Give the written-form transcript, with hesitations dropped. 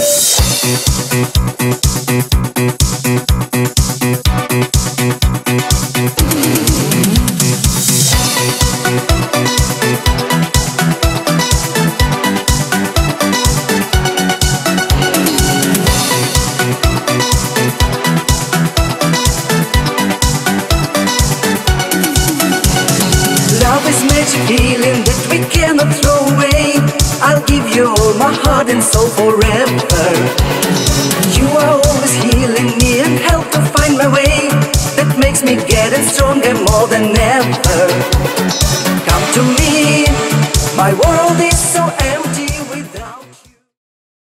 Love is magic healing that we cannot throw away. I'll give you all my heart and soul forever. You are always healing me and help to find my way. That makes me get it stronger more than ever. Come to me, my world